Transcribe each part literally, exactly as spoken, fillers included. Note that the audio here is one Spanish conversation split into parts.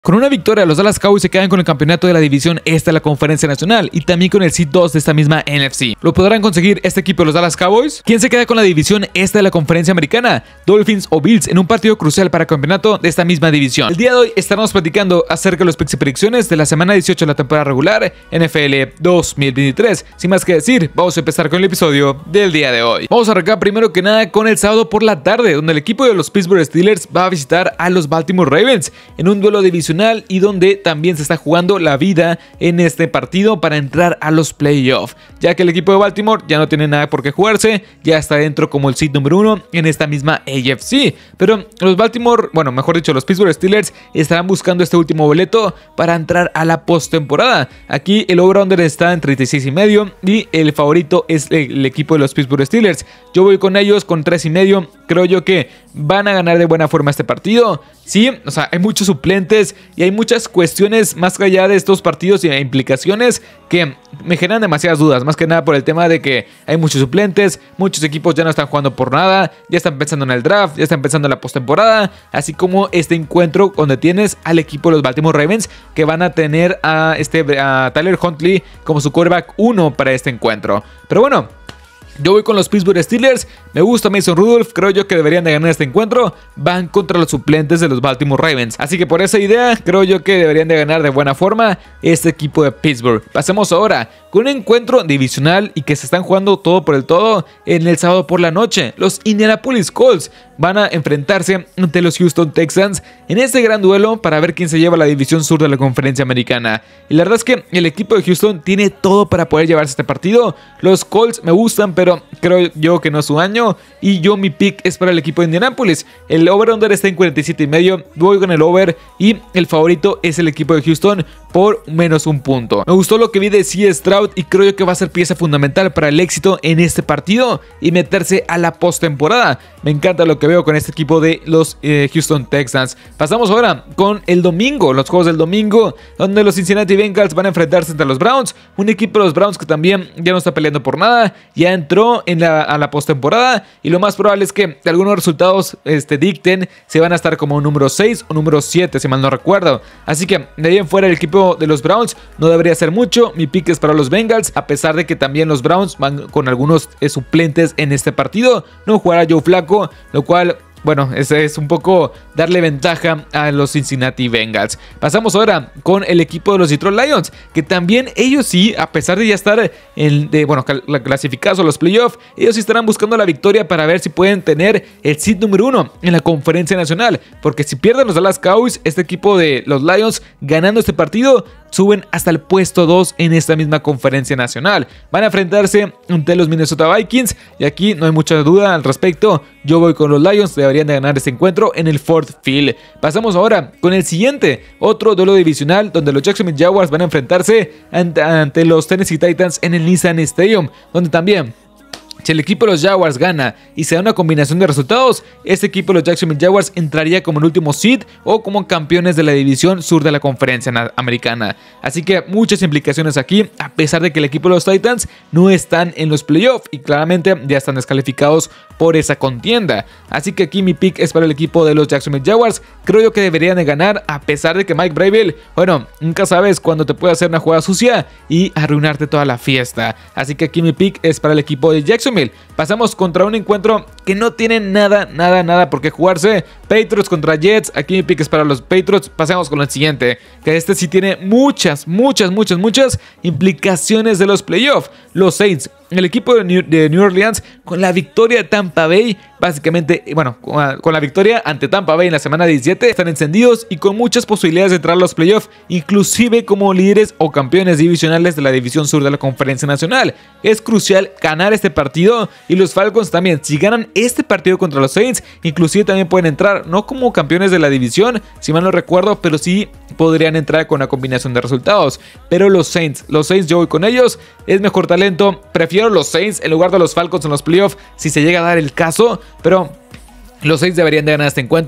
Con una victoria, los Dallas Cowboys se quedan con el campeonato de la división este de la Conferencia Nacional y también con el Seed dos de esta misma N F C. ¿Lo podrán conseguir este equipo de los Dallas Cowboys? ¿Quién se queda con la división este de la Conferencia Americana? ¿Dolphins o Bills en un partido crucial para el campeonato de esta misma división? El día de hoy estaremos platicando acerca de los picks y predicciones de la semana dieciocho de la temporada regular N F L dos mil veintitrés. Sin más que decir, vamos a empezar con el episodio del día de hoy. Vamos a arrancar primero que nada con el sábado por la tarde, donde el equipo de los Pittsburgh Steelers va a visitar a los Baltimore Ravens en un duelo divisional y donde también se está jugando la vida en este partido para entrar a los playoffs, ya que el equipo de Baltimore ya no tiene nada por qué jugarse, ya está dentro como el seed número uno en esta misma A F C, pero los Baltimore, bueno, mejor dicho, los Pittsburgh Steelers estarán buscando este último boleto para entrar a la postemporada. Aquí el over-under está en treinta y seis y medio y el favorito es el, el equipo de los Pittsburgh Steelers. Yo voy con ellos con tres y medio, creo yo que van a ganar de buena forma este partido. Sí, o sea, hay muchos suplentes y hay muchas cuestiones más allá de estos partidos y implicaciones que me generan demasiadas dudas, más que nada por el tema de que hay muchos suplentes, muchos equipos ya no están jugando por nada, ya están pensando en el draft, ya están pensando en la postemporada, así como este encuentro donde tienes al equipo de los Baltimore Ravens que van a tener a, este, a Tyler Huntley como su quarterback uno para este encuentro. Pero bueno, yo voy con los Pittsburgh Steelers, me gusta Mason Rudolph, creo yo que deberían de ganar este encuentro, van contra los suplentes de los Baltimore Ravens, así que por esa idea creo yo que deberían de ganar de buena forma este equipo de Pittsburgh. Pasemos ahora con un encuentro divisional y que se están jugando todo por el todo en el sábado por la noche. Los Indianapolis Colts van a enfrentarse ante los Houston Texans en este gran duelo para ver quién se lleva la división sur de la Conferencia Americana. Y la verdad es que el equipo de Houston tiene todo para poder llevarse este partido. Los Colts me gustan, pero creo yo que no es su año y yo mi pick es para el equipo de Indianapolis. El over-under está en cuarenta y siete y medio, voy con el over y el favorito es el equipo de Houston por menos un punto. Me gustó lo que vi de C J Stroud y creo yo que va a ser pieza fundamental para el éxito en este partido y meterse a la postemporada. Me encanta lo que veo con este equipo de los eh, Houston Texans. Pasamos ahora con el domingo, los juegos del domingo, donde los Cincinnati Bengals van a enfrentarse ante los Browns, un equipo de los Browns que también ya no está peleando por nada, ya entró en la, a la postemporada y lo más probable es que algunos resultados este, dicten si van a estar como número seis o número siete, si mal no recuerdo. Así que de ahí en fuera el equipo de los Browns no debería ser mucho, mi pick es para los Bengals, a pesar de que también los Browns van con algunos eh, suplentes en este partido, no jugará Joe Flacco, lo cual, bueno, es, es un poco darle ventaja a los Cincinnati Bengals. Pasamos ahora con el equipo de los Detroit Lions, que también ellos sí, a pesar de ya estar en, de, bueno, clasificados a los playoffs, ellos sí estarán buscando la victoria para ver si pueden tener el seed número uno en la Conferencia Nacional, porque si pierden los Dallas Cowboys, este equipo de los Lions ganando este partido, suben hasta el puesto dos en esta misma Conferencia Nacional. Van a enfrentarse ante los Minnesota Vikings y aquí no hay mucha duda al respecto. Yo voy con los Lions, deberían de ganar este encuentro en el Ford Field. Pasamos ahora con el siguiente, otro duelo divisional donde los Jacksonville Jaguars van a enfrentarse ante, ante los Tennessee Titans en el Nissan Stadium, donde también, si el equipo de los Jaguars gana y se da una combinación de resultados, este equipo de los Jacksonville Jaguars entraría como el último seed o como campeones de la división sur de la Conferencia Americana. Así que muchas implicaciones aquí, a pesar de que el equipo de los Titans no están en los playoffs y claramente ya están descalificados por esa contienda. Así que aquí mi pick es para el equipo de los Jacksonville Jaguars. Creo yo que deberían de ganar, a pesar de que Mike Vrabel, bueno, nunca sabes cuándo te puede hacer una jugada sucia y arruinarte toda la fiesta. Así que aquí mi pick es para el equipo de Jacksonville. Pasamos contra un encuentro que no tiene nada, nada, nada por qué jugarse. Patriots contra Jets. Aquí mi pick es para los Patriots. Pasamos con el siguiente, que este sí tiene muchas, muchas, muchas, muchas implicaciones de los playoffs. Los Saints, el equipo de New, de New Orleans, con la victoria de Tampa Bay, básicamente, bueno, con la victoria ante Tampa Bay en la semana diecisiete, están encendidos y con muchas posibilidades de entrar a los playoffs, inclusive como líderes o campeones divisionales de la división sur de la Conferencia Nacional. Es crucial ganar este partido y los Falcons también, si ganan este partido contra los Saints, inclusive también pueden entrar, no como campeones de la división, si mal no recuerdo, pero sí podrían entrar con una combinación de resultados. Pero los Saints, los Saints yo voy con ellos, es mejor talento, prefiero los Saints en lugar de los Falcons en los playoffs si se llega a dar el caso, pero los Saints deberían de ganar este encuentro.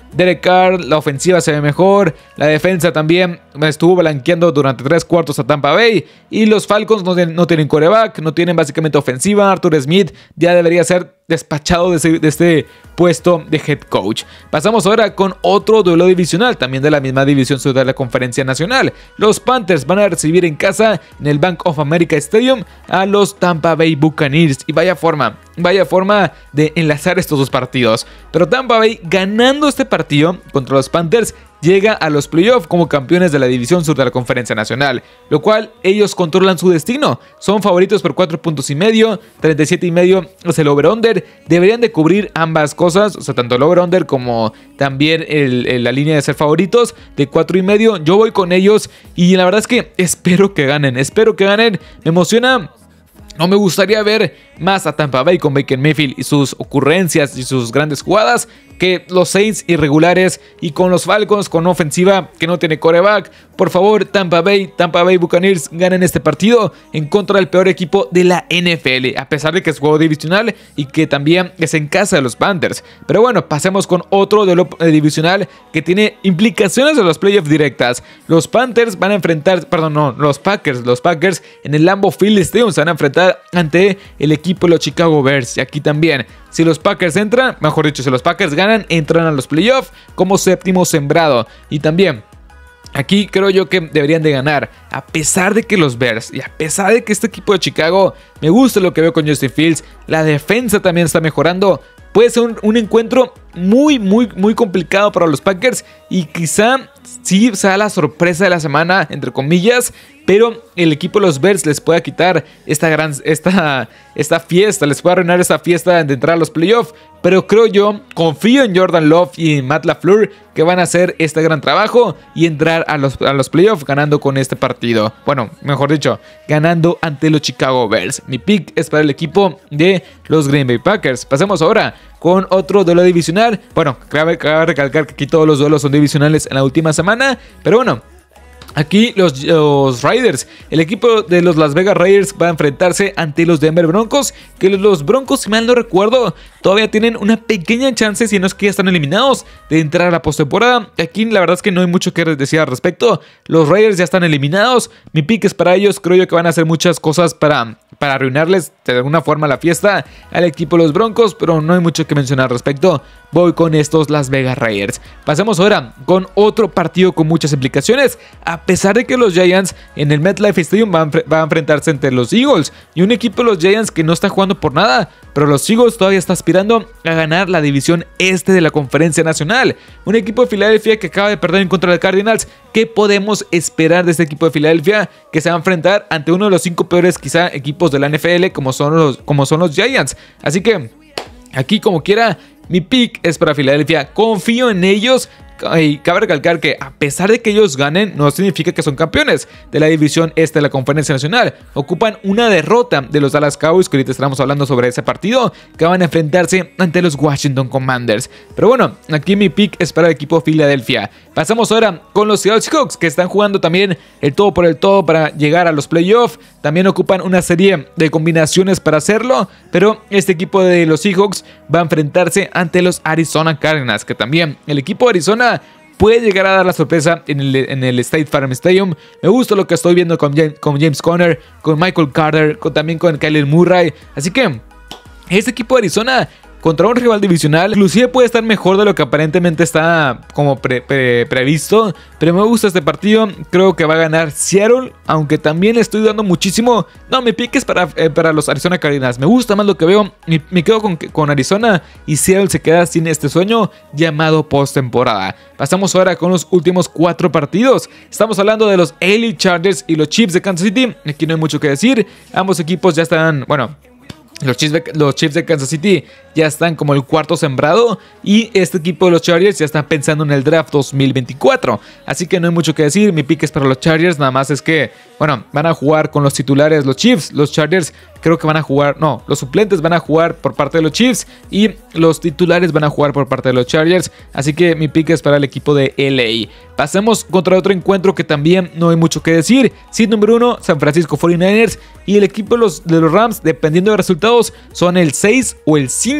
Derek Carr, la ofensiva se ve mejor, la defensa también estuvo blanqueando durante tres cuartos a Tampa Bay, y los Falcons no, no tienen quarterback, no tienen básicamente ofensiva. Arthur Smith ya debería ser despachado de, ese, de este puesto de head coach. Pasamos ahora con otro duelo divisional, también de la misma división sur de la Conferencia Nacional. Los Panthers van a recibir en casa en el Bank of America Stadium a los Tampa Bay Buccaneers, y vaya forma, vaya forma de enlazar estos dos partidos. Pero Tampa Bay, ganando este partido contra los Panthers, llega a los playoffs como campeones de la división sur de la Conferencia Nacional, lo cual ellos controlan su destino. Son favoritos por cuatro puntos y medio, treinta y siete y medio es el over-under. Deberían de cubrir ambas cosas, o sea, tanto el over-under como también el, el, la línea de ser favoritos de cuatro y medio. Yo voy con ellos y la verdad es que espero que ganen, espero que ganen. Me emociona. No me gustaría ver más a Tampa Bay con Baker Mayfield y sus ocurrencias y sus grandes jugadas que los Saints irregulares, y con los Falcons con ofensiva que no tiene quarterback. Por favor, Tampa Bay, Tampa Bay Buccaneers ganen este partido en contra del peor equipo de la N F L, a pesar de que es juego divisional y que también es en casa de los Panthers. Pero bueno, pasemos con otro duelo divisional que tiene implicaciones de los playoffs directas. Los Panthers van a enfrentar, perdón, no, los Packers, los Packers en el Lambeau Field Stadium se van a enfrentar ante el equipo de los Chicago Bears. Y aquí también, si los Packers entran, mejor dicho, si los Packers ganan, entran a los playoffs como séptimo sembrado. Y también, aquí creo yo que deberían de ganar, a pesar de que los Bears y a pesar de que este equipo de Chicago, me gusta lo que veo con Justin Fields, la defensa también está mejorando. Puede ser un, un encuentro muy, muy, muy complicado para los Packers, y quizá sí sea la sorpresa de la semana, entre comillas, pero el equipo de los Bears les pueda quitar esta gran esta, esta fiesta, les puede arruinar esta fiesta de entrar a los playoffs. Pero creo yo, confío en Jordan Love y en Matt LaFleur, que van a hacer este gran trabajo y entrar a los, a los playoffs ganando con este partido. Bueno, mejor dicho, ganando ante los Chicago Bears. Mi pick es para el equipo de los Green Bay Packers. Pasemos ahora con otro duelo divisional. Bueno, cabe, cabe recalcar que aquí todos los duelos son divisionales en la última semana, pero bueno, aquí los, los Raiders, el equipo de los Las Vegas Raiders va a enfrentarse ante los Denver Broncos, que los Broncos, si mal no recuerdo, todavía tienen una pequeña chance, si no es que ya están eliminados, de entrar a la postemporada. Aquí la verdad es que no hay mucho que decir al respecto. Los Raiders ya están eliminados, mi pick es para ellos. Creo yo que van a hacer muchas cosas para, para arruinarles de alguna forma la fiesta al equipo de los Broncos, pero no hay mucho que mencionar al respecto. Voy con estos Las Vegas Raiders. Pasemos ahora con otro partido con muchas implicaciones. A pesar de que los Giants en el MetLife Stadium van, van a enfrentarse entre los Eagles, y un equipo de los Giants que no está jugando por nada, pero los Eagles todavía está aspirando a ganar la división este de la Conferencia Nacional. Un equipo de Filadelfia que acaba de perder en contra de Cardinals. ¿Qué podemos esperar de este equipo de Filadelfia, que se va a enfrentar ante uno de los cinco peores quizá equipos de la N F L como son los, como son los Giants? Así que aquí, como quiera, mi pick es para Filadelfia. Confío en ellos. Y cabe recalcar que a pesar de que ellos ganen, no significa que son campeones de la división este de la Conferencia Nacional. Ocupan una derrota de los Dallas Cowboys, que ahorita estamos hablando sobre ese partido, que van a enfrentarse ante los Washington Commanders. Pero bueno, aquí mi pick es para el equipo Filadelfia. Pasamos ahora con los Seattle Seahawks, que están jugando también el todo por el todo para llegar a los playoffs. También ocupan una serie de combinaciones para hacerlo, pero este equipo de los Seahawks va a enfrentarse ante los Arizona Cardinals, que también el equipo de Arizona puede llegar a dar la sorpresa en el, en el State Farm Stadium. Me gusta lo que estoy viendo con James, con James Conner, con Michael Carter, con, también con Kyler Murray. Así que este equipo de Arizona contra un rival divisional inclusive puede estar mejor de lo que aparentemente está como pre, pre, previsto, pero me gusta este partido. Creo que va a ganar Seattle, aunque también le estoy dando muchísimo. No, mi pick es para, eh, para los Arizona Cardinals. Me gusta más lo que veo. Me, me quedo con, con Arizona, y Seattle se queda sin este sueño llamado postemporada. Pasamos ahora con los últimos cuatro partidos. Estamos hablando de los L A Chargers y los Chiefs de Kansas City. Aquí no hay mucho que decir. Ambos equipos ya están, bueno, Los Chiefs, de, los Chiefs de Kansas City ya están como el cuarto sembrado, y este equipo de los Chargers ya está pensando en el draft dos mil veinticuatro. Así que no hay mucho que decir. Mi pick es para los Chargers. Nada más es que, bueno, van a jugar con los titulares los Chiefs. Los Chargers creo que van a jugar, no, los suplentes van a jugar por parte de los Chiefs y los titulares van a jugar por parte de los Chargers. Así que mi pick es para el equipo de L A. Pasemos contra otro encuentro que también no hay mucho que decir. Seed número uno, San Francisco cuarenta y nueve ers, y el equipo de los, de los Rams, dependiendo de resultados, son el seis o el cinco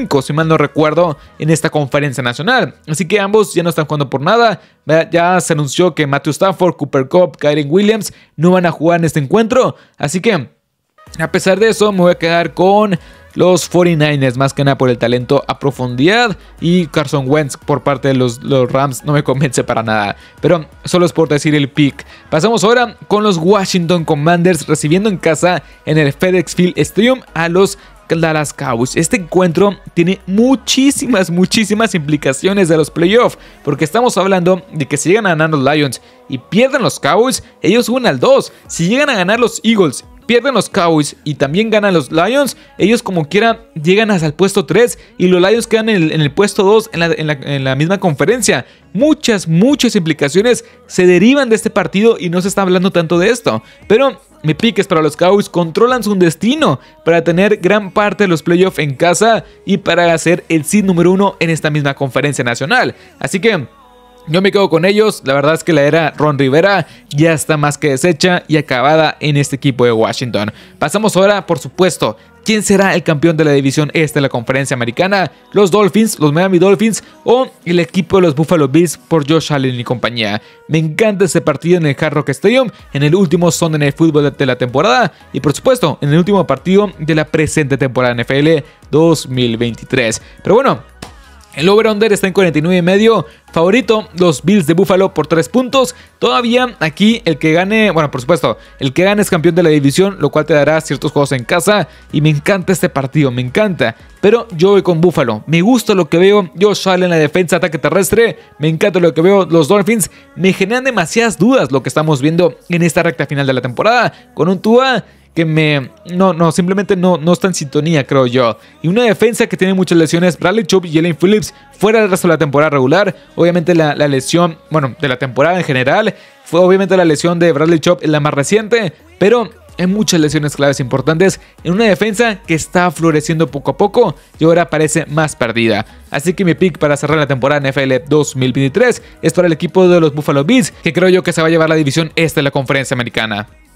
cinco, si mal no recuerdo, en esta conferencia nacional. Así que ambos ya no están jugando por nada. Ya se anunció que Matthew Stafford, Cooper Kupp, Kyren Williams no van a jugar en este encuentro. Así que, a pesar de eso, me voy a quedar con los cuarenta y nueve ers, más que nada por el talento a profundidad, y Carson Wentz por parte de los, los Rams no me convence para nada, pero solo es por decir el pick. Pasamos ahora con los Washington Commanders recibiendo en casa en el FedEx Field Stadium a los Dallas Cowboys. Este encuentro tiene muchísimas, muchísimas implicaciones de los playoffs, porque estamos hablando de que si llegan a ganar los Lions y pierden los Cowboys, ellos suben al dos. Si llegan a ganar los Eagles, pierden los Cowboys y también ganan los Lions, ellos como quiera llegan hasta el puesto tres y los Lions quedan en el, en el puesto dos en la, en, la, en la misma conferencia. Muchas, muchas implicaciones se derivan de este partido y no se está hablando tanto de esto. Pero mi pick es para los Cowboys, controlan su destino para tener gran parte de los playoffs en casa y para hacer el seed número uno en esta misma conferencia nacional. Así que yo me quedo con ellos. La verdad es que la era Ron Rivera ya está más que deshecha y acabada en este equipo de Washington. Pasamos ahora, por supuesto, ¿quién será el campeón de la división este de la conferencia americana? ¿Los Dolphins, los Miami Dolphins o el equipo de los Buffalo Bills por Josh Allen y compañía? Me encanta este partido en el Hard Rock Stadium, en el último Sunday Night Football de la temporada y por supuesto en el último partido de la presente temporada N F L dos mil veintitrés. Pero bueno, el over-under está en cuarenta y nueve y medio. Favorito, los Bills de Buffalo por tres puntos. Todavía aquí el que gane, bueno, por supuesto, el que gane es campeón de la división, lo cual te dará ciertos juegos en casa. Y me encanta este partido, me encanta. Pero yo voy con Buffalo. Me gusta lo que veo. Josh Allen en la defensa, ataque terrestre. Me encanta lo que veo. Los Dolphins me generan demasiadas dudas lo que estamos viendo en esta recta final de la temporada. Con un Tua que me... No, no, simplemente no, no está en sintonía, creo yo. Y una defensa que tiene muchas lesiones. Bradley Chubb y Jalen Phillips fuera del resto de la temporada regular. Obviamente la, la lesión, bueno, de la temporada en general. Fue obviamente la lesión de Bradley Chubb la más reciente. Pero hay muchas lesiones claves importantes en una defensa que está floreciendo poco a poco y ahora parece más perdida. Así que mi pick para cerrar la temporada N F L dos mil veintitrés es para el equipo de los Buffalo Bills, que creo yo que se va a llevar la división este de la conferencia americana.